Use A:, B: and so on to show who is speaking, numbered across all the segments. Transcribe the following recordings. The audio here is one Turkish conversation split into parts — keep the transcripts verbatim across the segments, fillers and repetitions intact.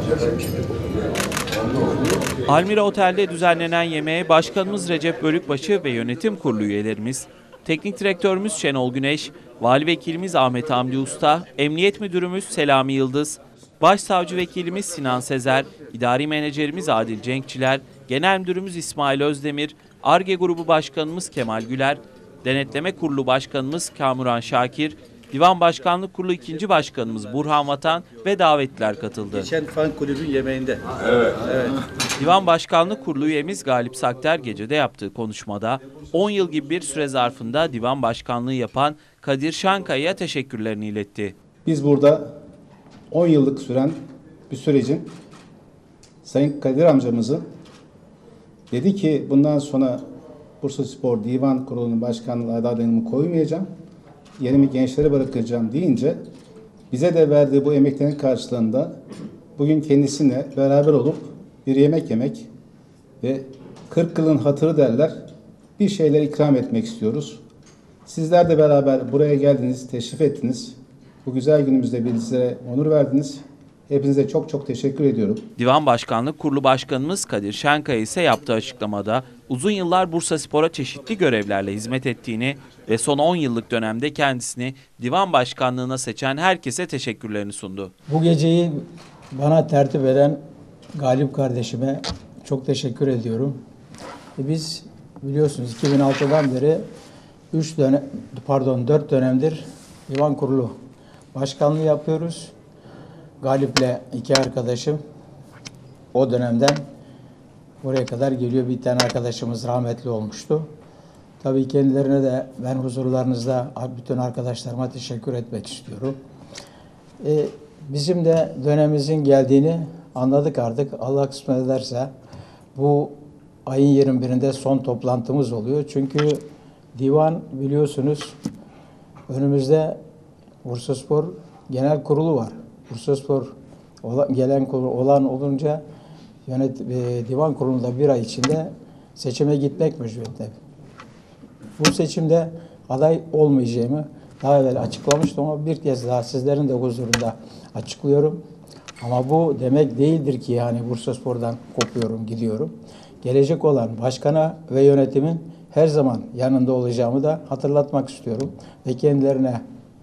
A: Almira Otel'de düzenlenen yemeğe Başkanımız Recep Bölükbaşı ve Yönetim Kurulu üyelerimiz, Teknik Direktörümüz Şenol Güneş, Vali Vekilimiz Ahmet Hamdi Usta, Emniyet Müdürümüz Selami Yıldız, Başsavcı Vekilimiz Sinan Sezer, İdari Menajerimiz Adil Cenkçiler, Genel Müdürümüz İsmail Özdemir, Ar-Ge Grubu Başkanımız Kemal Güler, Denetleme Kurulu Başkanımız Kamuran Şakir, Divan Başkanlık Kurulu ikinci Başkanımız Burhan Vatan ve davetliler katıldı.
B: Geçen fan kulübün yemeğinde.
C: Evet.
B: Evet.
A: Divan Başkanlık Kurulu üyemiz Galip Sakter gecede yaptığı konuşmada on yıl gibi bir süre zarfında divan başkanlığı yapan Kadir Şankaya'ya teşekkürlerini iletti.
D: Biz burada on yıllık süren bir sürecin Sayın Kadir amcamızın dedi ki bundan sonra Bursaspor Divan Kurulu'nun başkanlığı adaylığımı koymayacağım, yerimi gençlere bırakacağım deyince bize de verdiği bu emeklerin karşılığında bugün kendisiyle beraber olup bir yemek yemek ve kırk yılın hatırı derler, bir şeyler ikram etmek istiyoruz. Sizler de beraber buraya geldiniz, teşrif ettiniz. Bu güzel günümüzde bizlere onur verdiniz. Hepinize çok çok teşekkür ediyorum.
A: Divan Başkanlık Kurulu Başkanımız Kadir Şenkaya ise yaptığı açıklamada uzun yıllar Bursaspor'a çeşitli görevlerle hizmet ettiğini ve son on yıllık dönemde kendisini divan başkanlığına seçen herkese teşekkürlerini sundu.
E: Bu geceyi bana tertip eden Galip kardeşime çok teşekkür ediyorum. E biz biliyorsunuz iki bin altıdan beri üç dönem pardon dört dönemdir divan kurulu başkanlığı yapıyoruz. Galip'le iki arkadaşım o dönemden buraya kadar geliyor. Bir tane arkadaşımız rahmetli olmuştu. Tabii kendilerine de ben huzurlarınızda bütün arkadaşlarıma teşekkür etmek istiyorum. Ee, bizim de dönemimizin geldiğini anladık artık. Allah kısmet ederse bu ayın yirmi birinde son toplantımız oluyor. Çünkü divan biliyorsunuz önümüzde Bursaspor Genel Kurulu var. Bursaspor olan, gelen kurulu olan olunca yönet e, divan kurulunda bir ay içinde seçime gitmek mecburiyetinde. Bu seçimde aday olmayacağımı daha evvel açıklamıştım ama bir kez daha sizlerin de huzurunda açıklıyorum. Ama bu demek değildir ki yani Bursaspor'dan kopuyorum, gidiyorum. Gelecek olan başkana ve yönetimin her zaman yanında olacağımı da hatırlatmak istiyorum ve kendilerine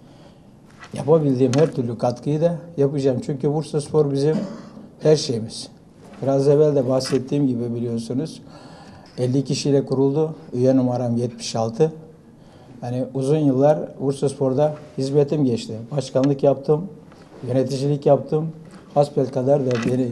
E: yapabildiğim her türlü katkıyı da yapacağım. Çünkü Bursaspor bizim her şeyimiz. Biraz evvel de bahsettiğim gibi biliyorsunuz elli kişiyle kuruldu. Üye numaram yetmiş altı. Yani uzun yıllar Bursaspor'da hizmetim geçti. Başkanlık yaptım, yöneticilik yaptım. Hasbelkader de beni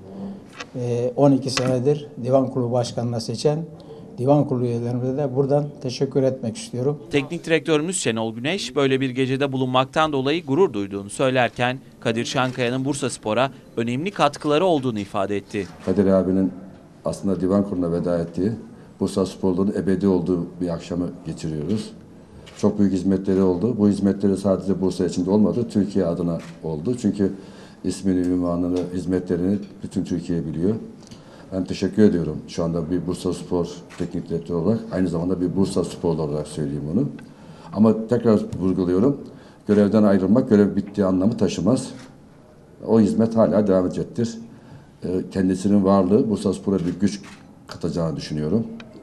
E: on iki senedir divan kurulu başkanına seçen divan kurulu üyelerimize de buradan teşekkür etmek istiyorum.
A: Teknik direktörümüz Şenol Güneş böyle bir gecede bulunmaktan dolayı gurur duyduğunu söylerken Kadir Şankaya'nın Bursaspor'a önemli katkıları olduğunu ifade etti.
C: Kadir abinin aslında divan kuruluna veda ettiği, Bursaspor'un ebedi olduğu bir akşamı geçiriyoruz. Çok büyük hizmetleri oldu. Bu hizmetleri sadece Bursa içinde olmadı, Türkiye adına oldu. Çünkü ismini, ünvanını, hizmetlerini bütün Türkiye biliyor. Ben teşekkür ediyorum şu anda bir Bursaspor teknik direktörü olarak, aynı zamanda bir Bursasporlu olarak söyleyeyim onu. Ama tekrar vurguluyorum, görevden ayrılmak görev bittiği anlamı taşımaz. O hizmet hala devam edecektir. Kendisinin varlığı Bursaspor'a bir güç katacağını düşünüyorum.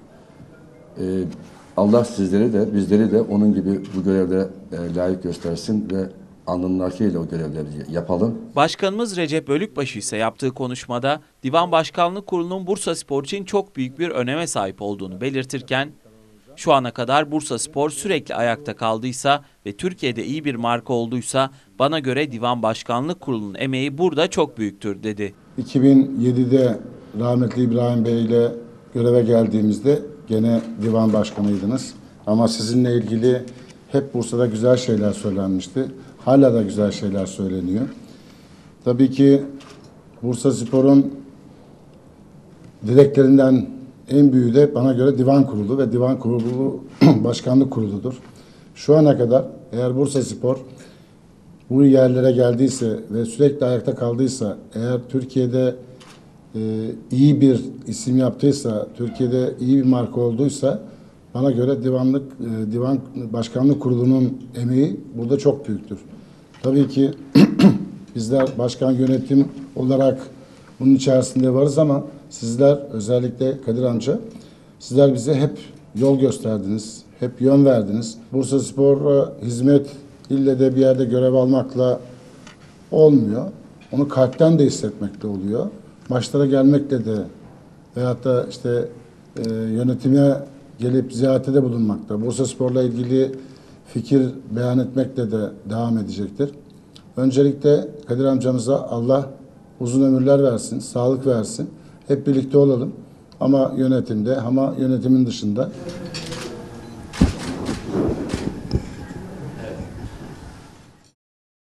C: Allah sizleri de bizleri de onun gibi bu görevlere layık göstersin ve alnının akıyla o görevleri yapalım.
A: Başkanımız Recep Bölükbaşı ise yaptığı konuşmada Divan Başkanlık Kurulu'nun Bursaspor için çok büyük bir öneme sahip olduğunu belirtirken şu ana kadar Bursaspor sürekli ayakta kaldıysa ve Türkiye'de iyi bir marka olduysa bana göre Divan Başkanlık Kurulu'nun emeği burada çok büyüktür dedi.
F: iki bin yedide rahmetli İbrahim Bey ile göreve geldiğimizde gene divan başkanıydınız. Ama sizinle ilgili hep Bursa'da güzel şeyler söylenmişti. Hala da güzel şeyler söyleniyor. Tabii ki Bursaspor'un direklerinden en büyüğü de bana göre divan kurulu ve divan kurulu başkanlık kuruludur. Şu ana kadar eğer Bursaspor bu yerlere geldiyse ve sürekli ayakta kaldıysa, eğer Türkiye'de e, iyi bir isim yaptıysa, Türkiye'de iyi bir marka olduysa bana göre divanlık, e, divan başkanlık kurulunun emeği burada çok büyüktür. Tabii ki bizler başkan yönetim olarak bunun içerisinde varız ama sizler, özellikle Kadir amca, sizler bize hep yol gösterdiniz, hep yön verdiniz. Bursaspor'a hizmet ille de bir yerde görev almakla olmuyor. Onu kalpten de hissetmekle oluyor. Maçlara gelmekle de veyahut da işte e, yönetime gelip ziyarete de bulunmakta. Bursaspor'la ilgili fikir beyan etmekle de devam edecektir. Öncelikle Kadir amcamıza Allah uzun ömürler versin, sağlık versin. Hep birlikte olalım. Ama yönetimde, ama yönetimin dışında